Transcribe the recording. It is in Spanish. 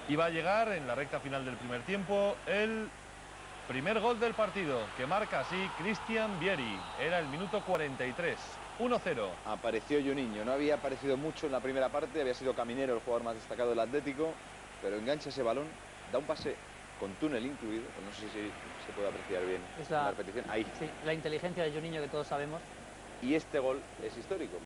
Y va a llegar en la recta final del primer tiempo el primer gol del partido, que marca así Christian Vieri. Era el minuto 43, 1-0. Apareció Juninho, no había aparecido mucho en la primera parte, había sido Caminero el jugador más destacado del Atlético, pero engancha ese balón, da un pase con túnel incluido, pues no sé si se puede apreciar bien Es en la repetición, ahí. sí, la inteligencia de Juninho que todos sabemos. Y este gol es histórico,